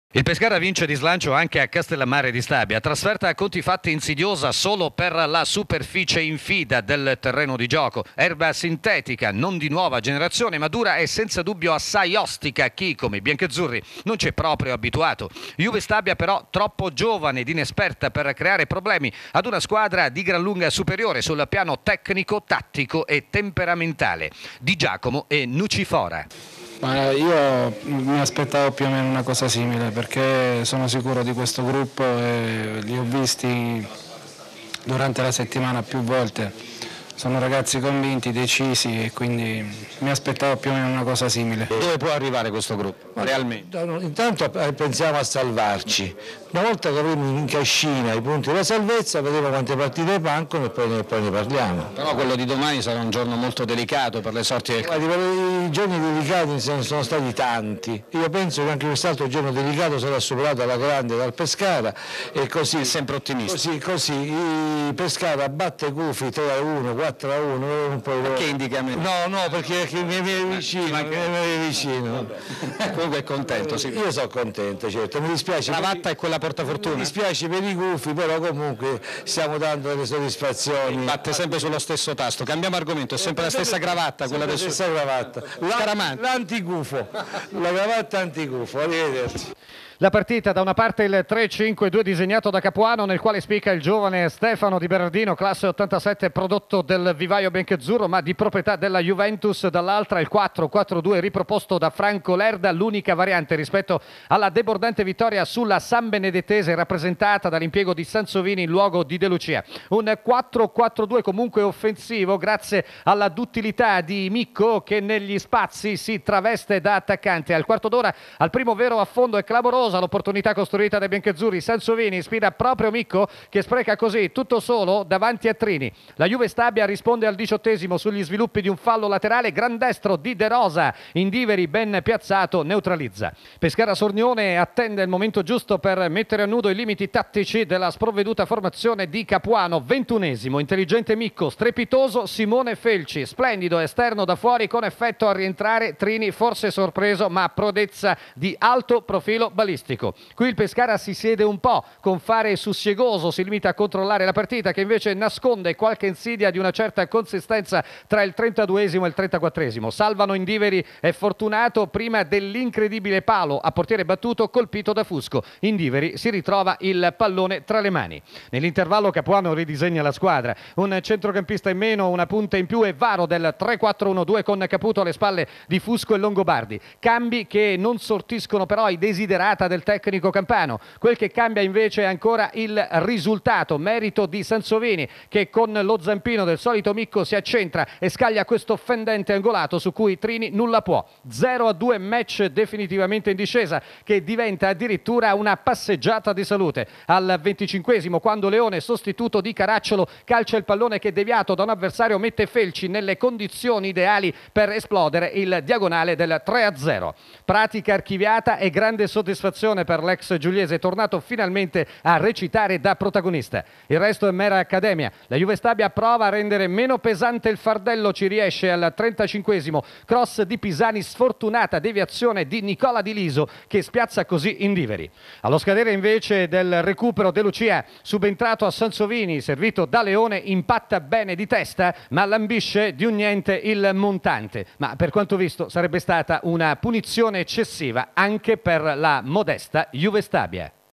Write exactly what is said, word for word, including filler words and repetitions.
Il Pescara vince di slancio anche a Castellammare di Stabia, trasferta a conti fatti insidiosa solo per la superficie infida del terreno di gioco. Erba sintetica, non di nuova generazione, ma dura e senza dubbio assai ostica a chi, come i biancazzurri, non c'è proprio abituato. Juve Stabia però troppo giovane ed inesperta per creare problemi ad una squadra di gran lunga superiore sul piano tecnico, tattico e temperamentale. Di Giacomo e Nucifora. Ma io mi aspettavo più o meno una cosa simile, perché sono sicuro di questo gruppo e li ho visti durante la settimana più volte. Sono ragazzi convinti, decisi e quindi mi aspettavo più o meno una cosa simile. Dove può arrivare questo gruppo realmente? Intanto pensiamo a salvarci. Una volta che avremo in cascina i punti della salvezza, vedremo quante partite mancano e poi ne, poi ne parliamo. Però quello di domani sarà un giorno molto delicato per le sorti del club. I giorni delicati sono stati tanti. Io penso che anche quest'altro giorno delicato sarà superato alla grande dal Pescara e così. È sempre ottimista. Così, così il Pescara batte Gufi tre a uno, quattro a uno. Un po'... Perché indica meno? No, no, perché, perché mi è vicino, mi è vicino. Comunque è contento, sì. Io sono contento, certo. Mi dispiace. Cravatta è quella portafortuna. Mi dispiace per i gufi, però comunque stiamo dando delle soddisfazioni. Batte sempre sullo stesso tasto. Cambiamo argomento, è sempre la stessa cravatta, quella del stessa cravatta. L'antigufo, la cravatta antigufo. Arrivederci. La partita, da una parte il tre cinque due disegnato da Capuano, nel quale spicca il giovane Stefano Di Bernardino, classe ottantasette, prodotto del vivaio biancazzurro ma di proprietà della Juventus, dall'altra il quattro quattro due riproposto da Franco Lerda, l'unica variante rispetto alla debordante vittoria sulla San Benedettese rappresentata dall'impiego di Sansovini in luogo di De Lucia. Un quattro quattro due comunque offensivo grazie alla duttilità di Micco, che negli spazi si traveste da attaccante. Al quarto d'ora, al primo vero affondo e clamoroso, l'opportunità costruita dai biancazzurri, Sansovini sfida proprio Micco, che spreca così tutto solo davanti a Trini. La Juve Stabia risponde al diciottesimo sugli sviluppi di un fallo laterale, gran destro di De Rosa, Indiveri ben piazzato neutralizza. Pescara Sornione attende il momento giusto per mettere a nudo i limiti tattici della sprovveduta formazione di Capuano. Ventunesimo, intelligente Micco, strepitoso Simone Felci, splendido esterno da fuori con effetto a rientrare Trini, forse sorpreso ma prodezza di alto profilo balistico. Qui il Pescara si siede un po', con fare sussiegoso si limita a controllare la partita, che invece nasconde qualche insidia di una certa consistenza tra il trentaduesimo e il trentaquattresimo. Salvano Indiveri e Fortunato prima dell'incredibile palo a portiere battuto colpito da Fusco. Indiveri si ritrova il pallone tra le mani. Nell'intervallo Capuano ridisegna la squadra, un centrocampista in meno, una punta in più e varo del tre quattro uno due con Caputo alle spalle di Fusco e Longobardi. Cambi che non sortiscono però i desiderata del tecnico campano. Quel che cambia invece è ancora il risultato, merito di Sansovini, che con lo zampino del solito Micco si accentra e scaglia questo fendente angolato su cui Trini nulla può. zero a due, match definitivamente in discesa, che diventa addirittura una passeggiata di salute. Al venticinquesimo, quando Leone, sostituto di Caracciolo, calcia il pallone che, deviato da un avversario, mette Felci nelle condizioni ideali per esplodere il diagonale del tre a zero. Pratica archiviata e grande soddisfazione per l'ex giuliese, tornato finalmente a recitare da protagonista. Il resto è mera accademia. La Juve Stabia prova a rendere meno pesante il fardello, ci riesce al trentacinquesimo, cross di Pisani, sfortunata deviazione di Nicola Di Liso, che spiazza così Indiveri. Allo scadere invece del recupero, De Lucia, subentrato a Sansovini, servito da Leone, impatta bene di testa ma lambisce di un niente il montante. Ma per quanto visto sarebbe stata una punizione eccessiva anche per la modesta Juve Stabia.